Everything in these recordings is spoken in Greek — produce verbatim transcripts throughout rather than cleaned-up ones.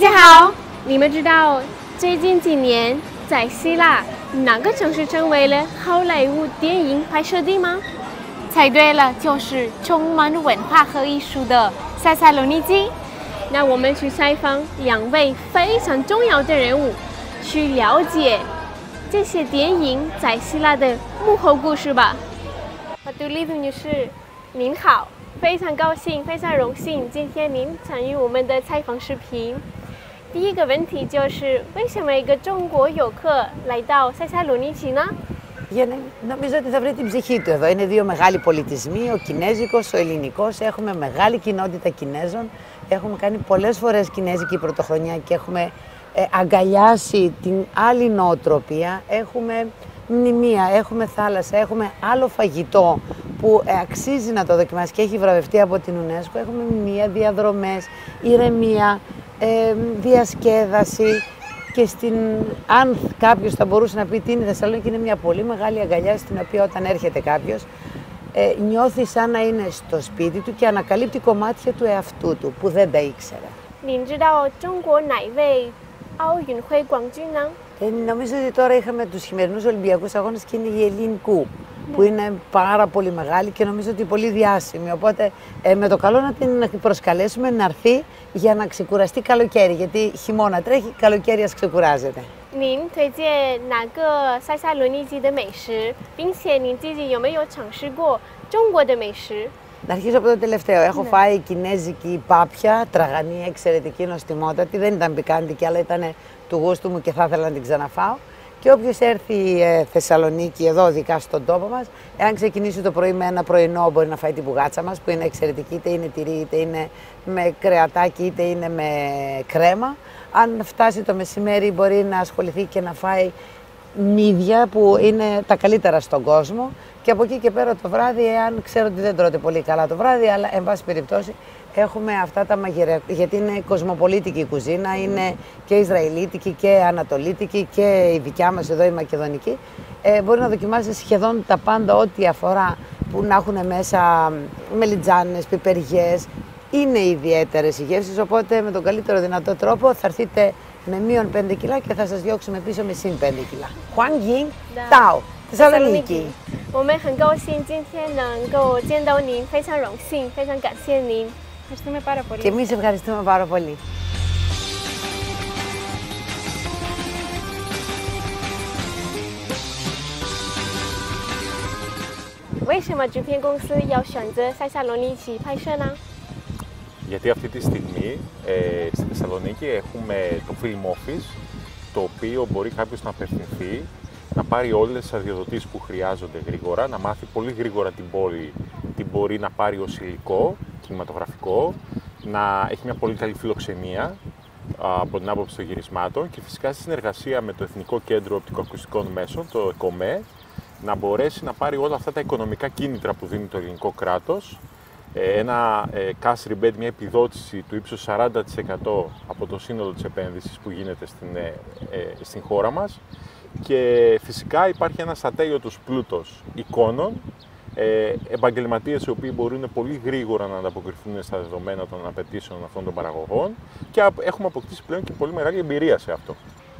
家好，你们知道最近几年在希腊哪个城市成为了好莱坞电影拍摄地吗？猜对了，就是充满文化和艺术的塞萨洛尼基。那我们去采访两位非常重要的人物，去了解这些电影在希腊的幕后故事吧。巴杜丽兹女士，您好，非常高兴，非常荣幸今天您参与我们的采访视频。第一个问题就是，为什么一个中国游客来到塞萨洛尼基呢？ Για να, νομίζω ότι θα βρει την ψυχή του εδώ. Είναι δύο μεγάλοι πολιτισμοί, ο κινέζικος, ο ελληνικός. Έχουμε μεγάλη κοινότητα Κινέζων. Έχουμε κάνει πολλές φορές κινέζικη πρωτοχρονιά και έχουμε ε, αγκαλιάσει την άλλη νοοτροπία. Έχουμε μνημεία, έχουμε θάλασσα, έχουμε άλλο φαγητό που ε, αξίζει να το δοκιμάσει και έχει βραβευτεί από την UNESCO. Έχουμε μνημεία, διαδρομές, ηρεμία, ε, διασκέδαση. Και στην, αν κάποιος θα μπορούσε να πει τι είναι η Θεσσαλονίκη, είναι μια πολύ μεγάλη αγκαλιά στην οποία όταν έρχεται κάποιος ε, νιώθει σαν να είναι στο σπίτι του και ανακαλύπτει κομμάτια του εαυτού του που δεν τα ήξερε. Ε, νομίζω ότι τώρα είχαμε τους χειμερινούς Ολυμπιακούς Αγώνες και είναι η Ελληνικού, που είναι πάρα πολύ μεγάλη και νομίζω ότι πολύ διάσημη. Οπότε ε, με το καλό να την προσκαλέσουμε να έρθει για να ξεκουραστεί καλοκαίρι, γιατί χειμώνα τρέχει, καλοκαίρι ας ξεκουράζεται. 您推荐哪个塞萨洛尼基的美食，并且您自己有没有尝试过中国的美食？ Να αρχίσω από το τελευταίο. Έχω ναι. φάει κινέζικη πάπια, τραγανή, εξαιρετική, νοστιμότατη. Δεν ήταν πικάντικη, αλλά ήταν του γούστου μου και θα ήθελα να την ξαναφάω. Και όποιος έρθει ε, Θεσσαλονίκη, εδώ ειδικά στον τόπο μας, εάν ξεκινήσει το πρωί με ένα πρωινό, μπορεί να φάει την μπουγάτσα μας, που είναι εξαιρετική, είτε είναι τυρί, είτε είναι με κρεατάκι, είτε είναι με κρέμα. Αν φτάσει το μεσημέρι, μπορεί να ασχοληθεί και να φάει μύδια, που είναι τα καλύτερα στον κόσμο. Και από εκεί και πέρα το βράδυ, εάν ξέρω ότι δεν τρώτε πολύ καλά το βράδυ, αλλά εν πάση περιπτώσει έχουμε αυτά τα μαγειρεύματα, γιατί είναι κοσμοπολίτικη η κουζίνα, είναι και ισραηλίτικη και ανατολίτικη και η δικιά μας εδώ η μακεδονική. Ε, μπορεί να δοκιμάσει σχεδόν τα πάντα, ό,τι αφορά, που να έχουν μέσα μελιτζάνες, πιπεριές. Είναι ιδιαίτερες οι γεύσεις, οπότε με τον καλύτερο δυνατό τρόπο θα έρθετε με μείον πέντε κιλά και θα σας διώξουμε πίσω με συν πέντε κιλά. Χουάνγκιν Τάο, Θεσσαλονίκη. 我们很高兴今天能够见到您，非常荣幸，非常感谢您。Ευχαριστούμε πάρα πολύ. Και εμείς ευχαριστούμε πάρα πολύ. 为什么制片公司要选择塞萨洛尼基拍摄呢？ Γιατί αυτή τη στιγμή ε, στη Θεσσαλονίκη έχουμε το Film Office, το οποίο μπορεί κάποιος να απευθυνθεί, να πάρει όλες τις αδειοδοτήσεις που χρειάζονται γρήγορα, να μάθει πολύ γρήγορα την πόλη, τι μπορεί να πάρει ως υλικό, κινηματογραφικό, να έχει μια πολύ καλή φιλοξενία από την άποψη των γυρισμάτων και φυσικά στη συνεργασία με το Εθνικό Κέντρο Οπτικοακουστικών Μέσων, το ΕΚΟΜΕ, να μπορέσει να πάρει όλα αυτά τα οικονομικά κίνητρα που δίνει το ελληνικό κράτος, ένα cash rebate, μια επιδότηση του ύψους σαράντα τοις εκατό από το σύνολο της επένδυσης που γίνεται στην, στην χώρα μας. Και φυσικά υπάρχει ένας ατέλειωτος πλούτος εικόνων, ε, επαγγελματίες οι οποίοι μπορούν πολύ γρήγορα να ανταποκριθούν στα δεδομένα των απαιτήσεων αυτών των παραγωγών και έχουμε αποκτήσει πλέον και πολύ μεγάλη εμπειρία σε αυτό.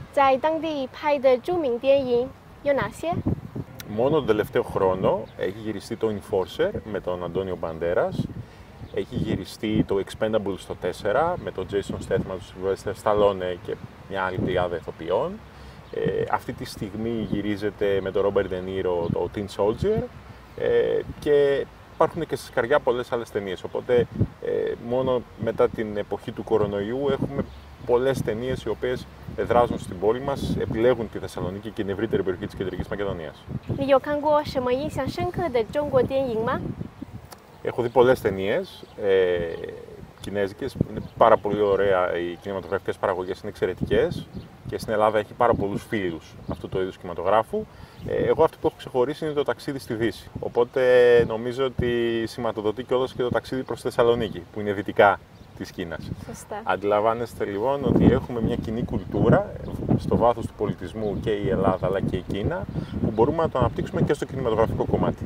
Μόνο τον τελευταίο χρόνο έχει γυριστεί το Enforcer με τον Αντώνιο Μπαντέρας, έχει γυριστεί το Expendables στο τέσσερα με τον Jason Statham, τον Sylvester Stallone και μια άλλη πλειάδα ηθοποιών. Ε, αυτή τη στιγμή γυρίζεται με τον Robert De Niro το Tin Soldier ε, και υπάρχουν και στη σκαριά πολλές άλλες ταινίες. Οπότε ε, μόνο μετά την εποχή του κορονοϊού έχουμε πολλές ταινίες οι οποίες εδράζουν στην πόλη μας, επιλέγουν τη Θεσσαλονίκη και την ευρύτερη περιοχή της Κεντρικής Μακεδονίας. Έχω δει πολλές ταινίες ε, κινέζικες, είναι πάρα πολύ ωραία, οι κινηματογραφικές παραγωγές είναι εξαιρετικές και στην Ελλάδα έχει πάρα πολλούς φίλους αυτού του είδους κινηματογράφου. Εγώ αυτό που έχω ξεχωρίσει είναι το ταξίδι στη Δύση. Οπότε νομίζω ότι σηματοδοτεί κιόλας και το ταξίδι προς Θεσσαλονίκη, που είναι δυτικά της Κίνας. Σωστά. Αντιλαμβάνεστε λοιπόν ότι έχουμε μια κοινή κουλτούρα στο βάθος του πολιτισμού και η Ελλάδα αλλά και η Κίνα, που μπορούμε να το αναπτύξουμε και στο κινηματογραφικό κομμάτι.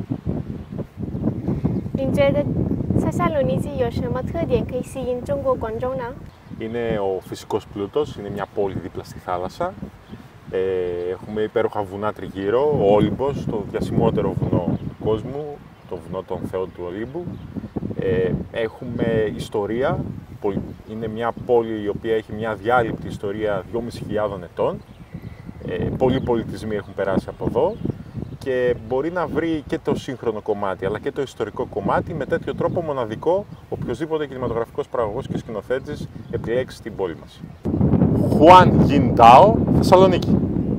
您觉得塞萨洛尼基有什么特点可以吸引中国观众呢？ είναι ο φυσικός πλούτος, είναι μια πόλη δίπλα στη θάλασσα. Ε, έχουμε υπέροχα βουνά τριγύρω, ο Όλυμπος, το διασημότερο βουνό του κόσμου, το βουνό των θεών του Ολύμπου. Ε, έχουμε ιστορία, είναι μια πόλη η οποία έχει μια διάλειπτη ιστορία δυόμισι χιλιάδων ετών. Ε, πολλοί πολιτισμοί έχουν περάσει από εδώ και μπορεί να βρει και το σύγχρονο κομμάτι αλλά και το ιστορικό κομμάτι με τέτοιο τρόπο μοναδικό οποιοσδήποτε κινηματογραφικός παραγωγός και σκηνοθέτης επιλέξει την πόλη μας. Χουάν Γιν-τάο, Θεσσαλονίκη.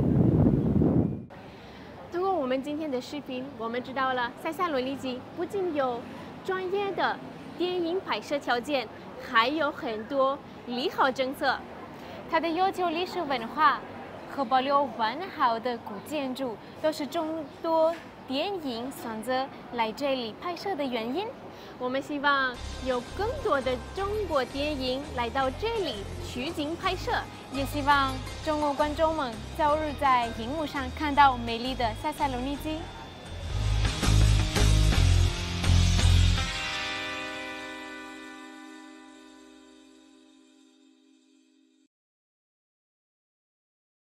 通过我们今天的视频，我们知道了塞萨罗尼基不仅有专业的电影拍摄条件，还有很多利好政策。它的悠久历史文化和保留完好的古建筑，都是众多电影选择来这里拍摄的原因。我们希望有更多的中国电影来到这里取景拍摄，也希望中国观众们早日在荧幕上看到美丽的塞萨罗尼基。